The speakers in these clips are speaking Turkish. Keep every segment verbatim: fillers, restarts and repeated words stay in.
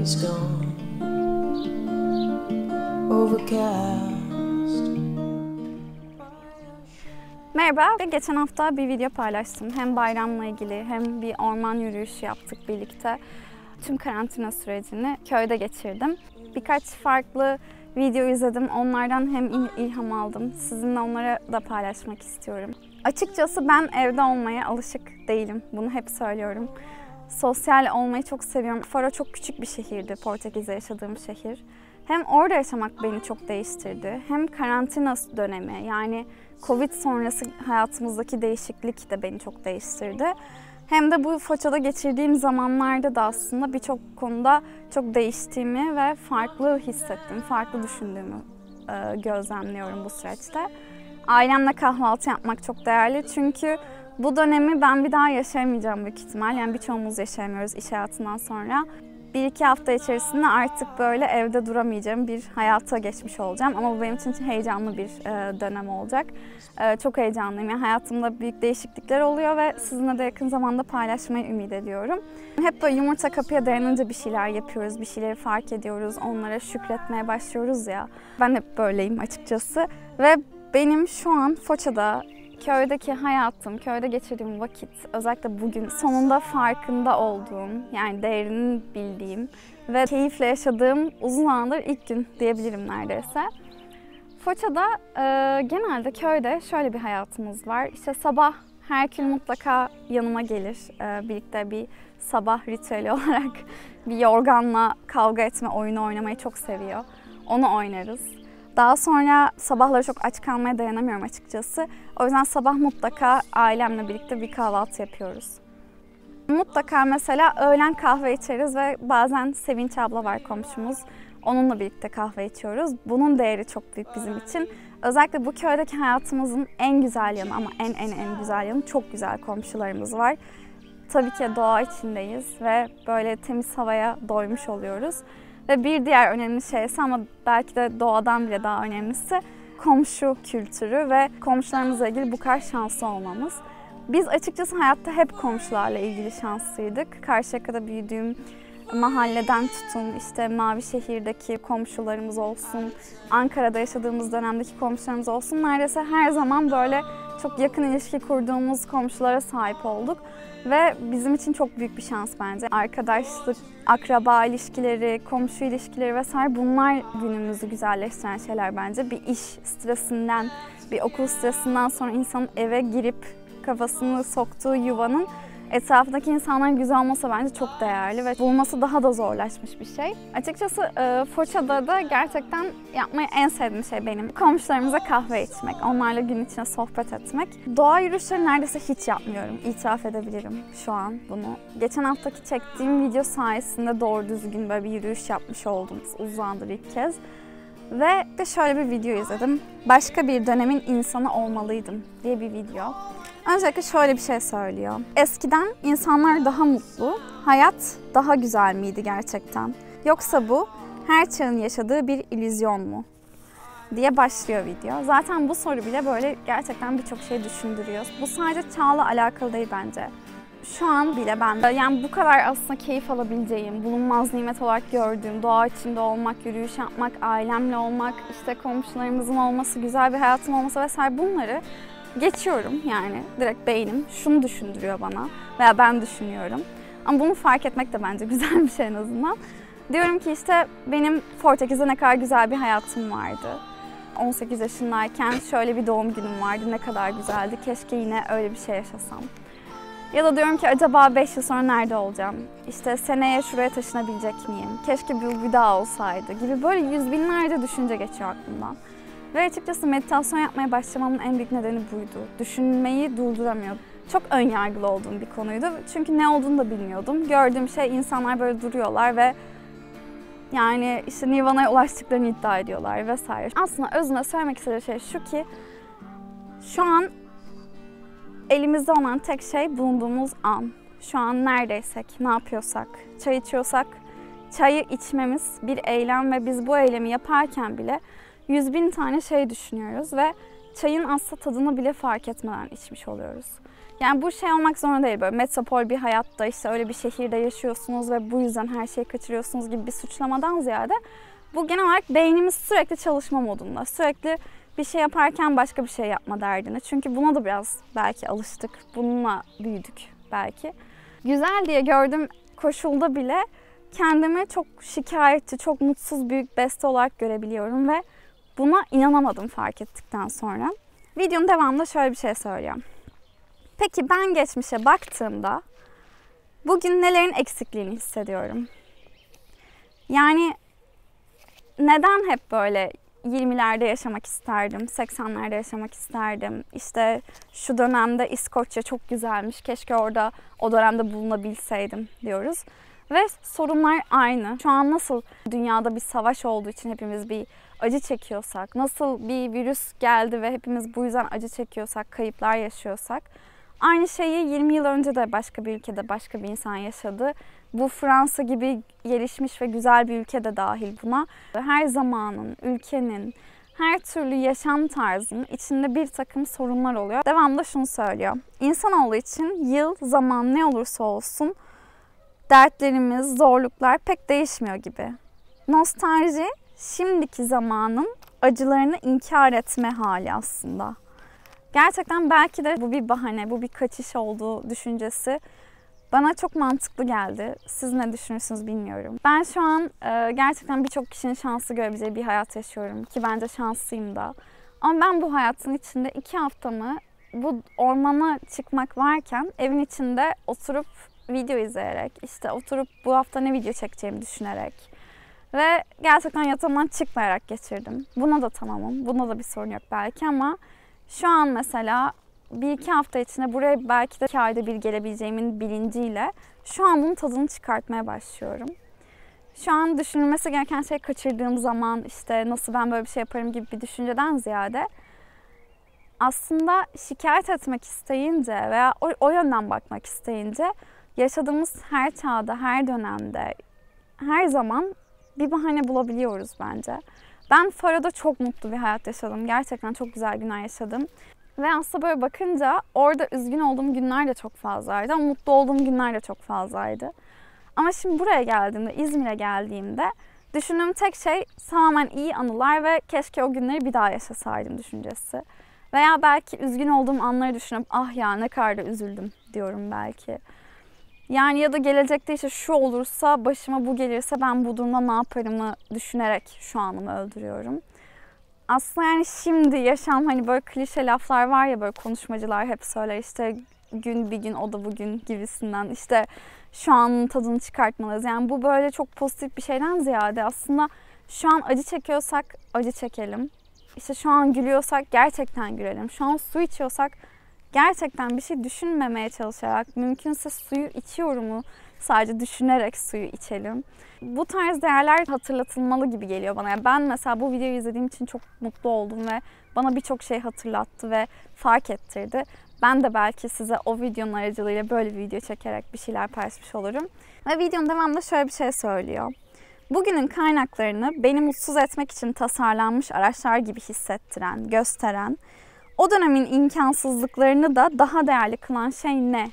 is gone, overcast. Merhaba, geçen hafta bir video paylaştım. Hem bayramla ilgili hem bir orman yürüyüşü yaptık birlikte. Tüm karantina sürecini köyde geçirdim. Birkaç farklı video izledim. Onlardan hem ilham aldım. Sizinle onları da paylaşmak istiyorum. Açıkçası ben evde olmaya alışık değilim. Bunu hep söylüyorum. Sosyal olmayı çok seviyorum. Faro çok küçük bir şehirdi, Portekiz'de yaşadığım şehir. Hem orada yaşamak beni çok değiştirdi. Hem karantina dönemi, yani Covid sonrası hayatımızdaki değişiklik de beni çok değiştirdi. Hem de bu Foça'da geçirdiğim zamanlarda da aslında birçok konuda çok değiştiğimi ve farklı hissettim, farklı düşündüğümü e, gözlemliyorum bu süreçte. Ailemle kahvaltı yapmak çok değerli çünkü bu dönemi ben bir daha yaşayamayacağım büyük ihtimal. Yani birçoğumuz yaşayamıyoruz iş hayatından sonra. Bir iki hafta içerisinde artık böyle evde duramayacağım bir hayata geçmiş olacağım. Ama bu benim için heyecanlı bir dönem olacak. Çok heyecanlıyım. Yani hayatımda büyük değişiklikler oluyor ve sizinle de yakın zamanda paylaşmayı ümit ediyorum. Hep böyle yumurta kapıya dayanınca bir şeyler yapıyoruz, bir şeyleri fark ediyoruz, onlara şükretmeye başlıyoruz ya. Ben hep böyleyim açıkçası. Ve benim şu an Foça'da, köydeki hayatım, köyde geçirdiğim vakit, özellikle bugün sonunda farkında olduğum, yani değerini bildiğim ve keyifle yaşadığım uzun zamandır ilk gün diyebilirim neredeyse. Foça'da e, genelde köyde şöyle bir hayatımız var. İşte sabah Herkül mutlaka yanıma gelir. E, birlikte bir sabah ritüeli olarak bir yorganla kavga etme oyunu oynamayı çok seviyor. Onu oynarız. Daha sonra sabahları çok aç kalmaya dayanamıyorum açıkçası. O yüzden sabah mutlaka ailemle birlikte bir kahvaltı yapıyoruz. Mutlaka mesela öğlen kahve içeriz ve bazen Sevinç abla var komşumuz. Onunla birlikte kahve içiyoruz. Bunun değeri çok büyük bizim için. Özellikle bu köydeki hayatımızın en güzel yanı ama en en en güzel yanı çok güzel komşularımız var. Tabii ki doğa içindeyiz ve böyle temiz havaya doymuş oluyoruz. Ve bir diğer önemli şeyse ama belki de doğadan bile daha önemlisi komşu kültürü ve komşularımızla ilgili bu kadar şanslı olmamız. Biz açıkçası hayatta hep komşularla ilgili şanslıydık. Karşıyaka'da büyüdüğüm mahalleden tutun, işte Mavişehir'deki komşularımız olsun, Ankara'da yaşadığımız dönemdeki komşularımız olsun. Neredeyse her zaman böyle çok yakın ilişki kurduğumuz komşulara sahip olduk. Ve bizim için çok büyük bir şans bence. Arkadaşlık, akraba ilişkileri, komşu ilişkileri vesaire bunlar günümüzü güzelleştiren şeyler bence. Bir iş stresinden, bir okul stresinden sonra insanın eve girip kafasını soktuğu yuvanın etrafındaki insanların güzel olması bence çok değerli ve bulması daha da zorlaşmış bir şey. Açıkçası e, Foça'da da gerçekten yapmayı en sevdiğim şey benim. Komşularımıza kahve içmek, onlarla gün içinde sohbet etmek. Doğa yürüyüşleri neredeyse hiç yapmıyorum, itiraf edebilirim şu an bunu. Geçen haftaki çektiğim video sayesinde doğru düzgün böyle bir yürüyüş yapmış oldum uzun zamandır ilk kez. Ve de şöyle bir video izledim. Başka bir dönemin insanı olmalıydım diye bir video. Öncelikle şöyle bir şey söylüyor. Eskiden insanlar daha mutlu, hayat daha güzel miydi gerçekten? Yoksa bu her çağın yaşadığı bir illüzyon mu? Diye başlıyor video. Zaten bu soru bile böyle gerçekten birçok şey düşündürüyor. Bu sadece çağla alakalı değil bence. Şu an bile ben yani bu kadar aslında keyif alabileceğim, bulunmaz nimet olarak gördüğüm, doğa içinde olmak, yürüyüş yapmak, ailemle olmak, işte komşularımızın olması, güzel bir hayatım olması vesaire bunları geçiyorum yani. Direkt beynim şunu düşündürüyor bana veya ben düşünüyorum. Ama bunu fark etmek de bence güzel bir şey en azından. Diyorum ki işte benim Portekiz'de ne kadar güzel bir hayatım vardı. on sekiz yaşındayken şöyle bir doğum günüm vardı, ne kadar güzeldi. Keşke yine öyle bir şey yaşasam. Ya da diyorum ki acaba beş yıl sonra nerede olacağım? İşte seneye şuraya taşınabilecek miyim? Keşke bu bir daha olsaydı gibi böyle yüz binlerce düşünce geçiyor aklımdan. Ve açıkçası meditasyon yapmaya başlamamın en büyük nedeni buydu. Düşünmeyi durduramıyordum. Çok önyargılı olduğum bir konuydu. Çünkü ne olduğunu da bilmiyordum. Gördüğüm şey insanlar böyle duruyorlar ve yani işte Nirvana'ya ulaştıklarını iddia ediyorlar vesaire. Aslında özünde söylemek istediğim şey şu ki şu an elimizde olan tek şey bulunduğumuz an. Şu an neredeysek, ne yapıyorsak, çay içiyorsak, çayı içmemiz bir eylem ve biz bu eylemi yaparken bile yüz bin tane şey düşünüyoruz ve çayın aslında tadını bile fark etmeden içmiş oluyoruz. Yani bu şey olmak zorunda değil, böyle metropol bir hayatta işte öyle bir şehirde yaşıyorsunuz ve bu yüzden her şeyi kaçırıyorsunuz gibi bir suçlamadan ziyade bu genel olarak beynimiz sürekli çalışma modunda. Sürekli bir şey yaparken başka bir şey yapma derdine. Çünkü buna da biraz belki alıştık. Bununla büyüdük belki. Güzel diye gördüğüm koşulda bile kendimi çok şikayetçi, çok mutsuz büyük beste olarak görebiliyorum ve buna inanamadım fark ettikten sonra. Videonun devamında şöyle bir şey söylüyorum. Peki ben geçmişe baktığımda bugün nelerin eksikliğini hissediyorum? Yani neden hep böyle yirmilerde yaşamak isterdim, seksenlerde yaşamak isterdim. İşte şu dönemde İskoçya çok güzelmiş, keşke orada o dönemde bulunabilseydim diyoruz. Ve sorunlar aynı. Şu an nasıl dünyada bir savaş olduğu için hepimiz bir acı çekiyorsak, nasıl bir virüs geldi ve hepimiz bu yüzden acı çekiyorsak, kayıplar yaşıyorsak, aynı şeyi yirmi yıl önce de başka bir ülkede başka bir insan yaşadı. Bu Fransa gibi gelişmiş ve güzel bir ülke de dahil buna. Her zamanın, ülkenin, her türlü yaşam tarzının içinde bir takım sorunlar oluyor. Devamında şunu söylüyor. İnsanoğlu için yıl, zaman ne olursa olsun dertlerimiz, zorluklar pek değişmiyor gibi. Nostalji, şimdiki zamanın acılarını inkar etme hali aslında. Gerçekten belki de bu bir bahane, bu bir kaçış olduğu düşüncesi bana çok mantıklı geldi. Siz ne düşünürsünüz bilmiyorum. Ben şu an e, gerçekten birçok kişinin şanslı görebileceği bir hayat yaşıyorum ki bence şanslıyım da. Ama ben bu hayatın içinde iki haftamı bu ormana çıkmak varken evin içinde oturup video izleyerek, işte oturup bu hafta ne video çekeceğimi düşünerek ve gerçekten yatağımdan çıkmayarak geçirdim. Buna da tamamım, buna da bir sorun yok belki ama şu an mesela bir iki hafta içinde buraya belki de iki ayda bir gelebileceğimin bilinciyle şu an bunun tadını çıkartmaya başlıyorum. Şu an düşünülmesi gereken şey kaçırdığım zaman işte nasıl ben böyle bir şey yaparım gibi bir düşünceden ziyade aslında şikayet etmek isteyince veya o, o yönden bakmak isteyince yaşadığımız her çağda, her dönemde, her zaman bir bahane bulabiliyoruz bence. Ben Faro'da çok mutlu bir hayat yaşadım. Gerçekten çok güzel günler yaşadım. Ve aslında böyle bakınca orada üzgün olduğum günler de çok fazlaydı ama mutlu olduğum günler de çok fazlaydı. Ama şimdi buraya geldiğimde, İzmir'e geldiğimde düşündüğüm tek şey tamamen iyi anılar ve keşke o günleri bir daha yaşasaydım düşüncesi. Veya belki üzgün olduğum anları düşünüp ah ya ne kadar da üzüldüm diyorum belki. Yani ya da gelecekte işte şu olursa, başıma bu gelirse ben bu durumda ne yaparımı düşünerek şu anımı öldürüyorum. Aslında yani şimdi yaşam hani böyle klişe laflar var ya böyle konuşmacılar hep söyler işte gün bir gün o da bugün gibisinden işte şu anın tadını çıkartmalıyız. Yani bu böyle çok pozitif bir şeyden ziyade aslında şu an acı çekiyorsak acı çekelim. İşte şu an gülüyorsak gerçekten gülelim. Şu an su içiyorsak gerçekten bir şey düşünmemeye çalışarak mümkünse suyu içiyorumu sadece düşünerek suyu içelim. Bu tarz değerler hatırlatılmalı gibi geliyor bana. Yani ben mesela bu videoyu izlediğim için çok mutlu oldum ve bana birçok şey hatırlattı ve fark ettirdi. Ben de belki size o videonun aracılığıyla böyle bir video çekerek bir şeyler paylaşmış olurum. Ve videonun devamında şöyle bir şey söylüyor. Bugünün kaynaklarını beni mutsuz etmek için tasarlanmış araçlar gibi hissettiren, gösteren, o dönemin imkansızlıklarını da daha değerli kılan şey ne?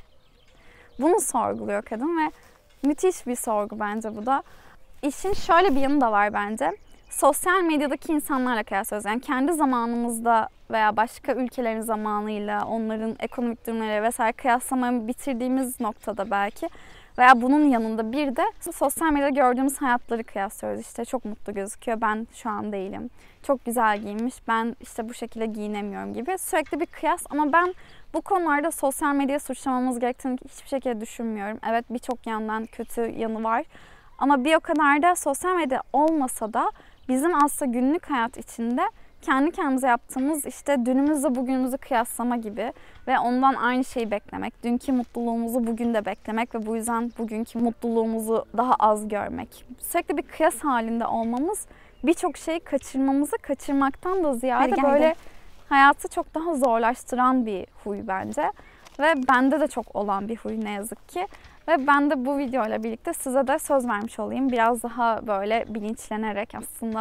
Bunu sorguluyor kadın ve müthiş bir sorgu bence bu da. İşin şöyle bir yanı da var bence. Sosyal medyadaki insanlarla kıyaslıyoruz. Yani kendi zamanımızda veya başka ülkelerin zamanıyla, onların ekonomik durumları vesaire kıyaslamayı bitirdiğimiz noktada belki veya bunun yanında bir de sosyal medyada gördüğümüz hayatları kıyaslıyoruz. İşte çok mutlu gözüküyor, ben şu an değilim. Çok güzel giyinmiş, ben işte bu şekilde giyinemiyorum gibi. Sürekli bir kıyas ama ben bu konularda sosyal medyayı suçlamamız gerektiğini hiçbir şekilde düşünmüyorum. Evet birçok yandan kötü yanı var. Ama bir o kadar da sosyal medya olmasa da bizim aslında günlük hayat içinde kendi kendimize yaptığımız işte dünümüzle bugünümüzü kıyaslama gibi ve ondan aynı şeyi beklemek. Dünkü mutluluğumuzu bugün de beklemek ve bu yüzden bugünkü mutluluğumuzu daha az görmek. Sürekli bir kıyas halinde olmamız birçok şeyi kaçırmamızı kaçırmaktan da ziyade Hadi böyle gel. hayatı çok daha zorlaştıran bir huy bence. Ve bende de çok olan bir huy ne yazık ki. Ve ben de bu videoyla birlikte size de söz vermiş olayım. Biraz daha böyle bilinçlenerek aslında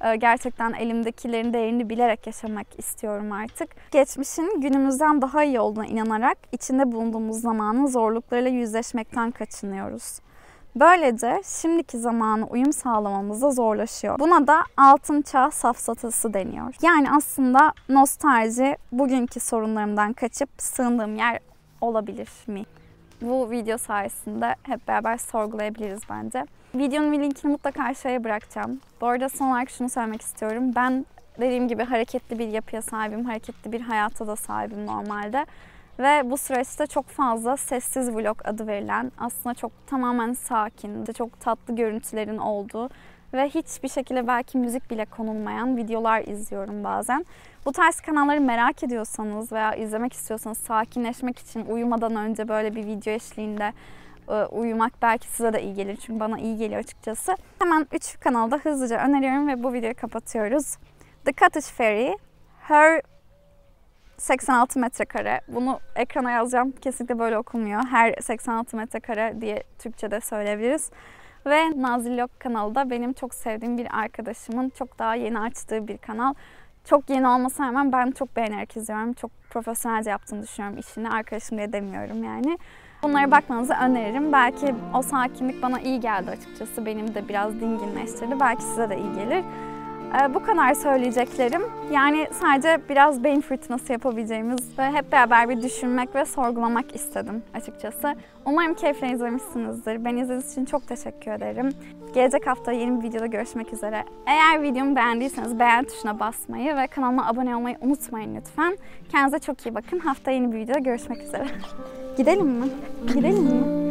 Gerçekten elimdekilerin değerini bilerek yaşamak istiyorum artık. Geçmişin günümüzden daha iyi olduğuna inanarak içinde bulunduğumuz zamanın zorluklarıyla yüzleşmekten kaçınıyoruz. Böylece şimdiki zamana uyum sağlamamız da zorlaşıyor. Buna da altın çağ safsatası deniyor. Yani aslında nostalji bugünkü sorunlarımdan kaçıp sığındığım yer olabilir mi? Bu video sayesinde hep beraber sorgulayabiliriz bence. Videonun linkini mutlaka aşağıya bırakacağım. Bu arada son olarak şunu söylemek istiyorum. Ben dediğim gibi hareketli bir yapıya sahibim, hareketli bir hayata da sahibim normalde. Ve bu süreçte çok fazla sessiz vlog adı verilen, aslında çok tamamen sakin, çok tatlı görüntülerin olduğu ve hiçbir şekilde belki müzik bile konulmayan videolar izliyorum bazen. Bu tarz kanalları merak ediyorsanız veya izlemek istiyorsanız sakinleşmek için uyumadan önce böyle bir video eşliğinde uyumak belki size de iyi gelir. Çünkü bana iyi geliyor açıkçası. Hemen üç kanalı da hızlıca öneriyorum ve bu videoyu kapatıyoruz. The Cottage Fairy, Her seksen altı metrekare. Bunu ekrana yazacağım. Kesinlikle böyle okunmuyor. Her seksen altı metrekare diye Türkçe'de söyleyebiliriz. Ve Nazillog kanalı da benim çok sevdiğim bir arkadaşımın çok daha yeni açtığı bir kanal. Çok yeni olmasına rağmen ben çok beğenerek izliyorum. Çok profesyonelce yaptığını düşünüyorum işini. Arkadaşım diye demiyorum yani. Bunlara bakmanızı öneririm. Belki o sakinlik bana iyi geldi açıkçası. Benim de biraz dinginleştirdi. Belki size de iyi gelir. Ee, bu kadar söyleyeceklerim. Yani sadece biraz beyin fırtınası yapabileceğimiz ve hep beraber bir düşünmek ve sorgulamak istedim açıkçası. Umarım keyifle izlemişsinizdir. Beni izlediğiniz için çok teşekkür ederim. Gelecek hafta yeni bir videoda görüşmek üzere. Eğer videomu beğendiyseniz beğen tuşuna basmayı ve kanalıma abone olmayı unutmayın lütfen. Kendinize çok iyi bakın. Hafta yeni bir videoda görüşmek üzere. Gidelim mi? Gidelim mi?